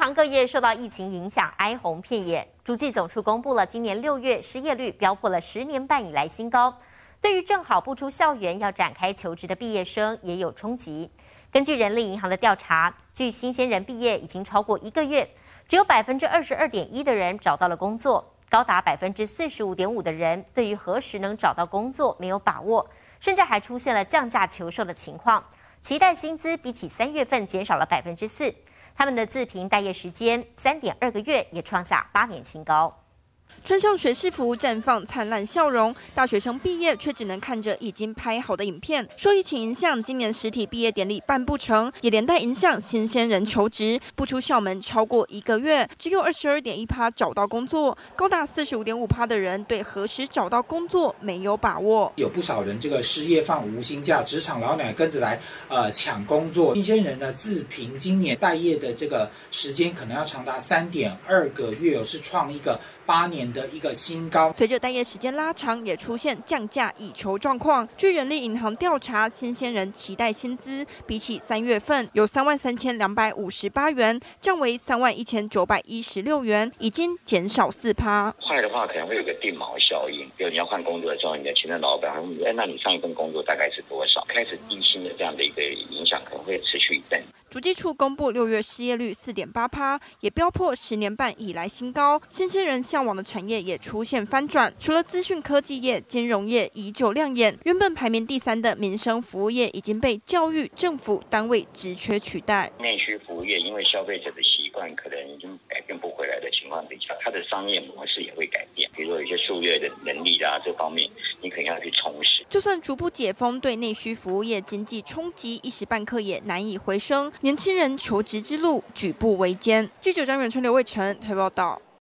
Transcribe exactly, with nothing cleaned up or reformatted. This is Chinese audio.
行各业受到疫情影响，哀鸿遍野。主计总处公布了今年六月失业率飙破了十年半以来新高，对于正好步出校园要展开求职的毕业生也有冲击。根据人力银行的调查，据新鲜人毕业已经超过一个月，只有百分之二十二点一的人找到了工作，高达百分之四十五点五的人对于何时能找到工作没有把握，甚至还出现了降价求售的情况。期待薪资比起三月份减少了百分之四，他们的自评待业时间三点二个月，也创下八年新高。 穿上学士服，绽放灿烂笑容。大学生毕业却只能看着已经拍好的影片。受疫情影响，今年实体毕业典礼办不成，也连带影响新鲜人求职。不出校门超过一个月，只有二十二点一趴找到工作，高达四十五点五趴的人对何时找到工作没有把握。 有不少人这个失业放无薪假，职场老奶跟着来呃抢工作。新鲜人呢自评今年待业的这个时间可能要长达三点二个月，是创一个八年的一个新高。 随着待业时间拉长，也出现降价以求状况。据人力银行调查，新鲜人期待薪资比起三月份有三万三千两百五十八元，降为三万一千九百一十六元，已经减少四趴。 坏的话可能会有个定锚效应，比如你要换工作的时候，你的前任老板会问，哎，那你上一份工作大概是多少？开始低薪的这样的一个影响可能会持续一阵。 主计处公布六月失业率四点八趴，也飙破十年半以来新高。新鲜人向往的产业也出现翻转，除了资讯科技业、金融业依旧亮眼，原本排名第三的民生服务业已经被教育、政府单位职缺取代。 内需服务业因为消费者的习惯可能已经改变不回来的情况底下，它的商业模式也会改变。比如说有些术业的能力啊，这方面你可能要去充实。 就算逐步解封，对内需服务业经济冲击一时半刻也难以回升。年轻人求职之路举步维艰。记者张远春、刘卫成台报道。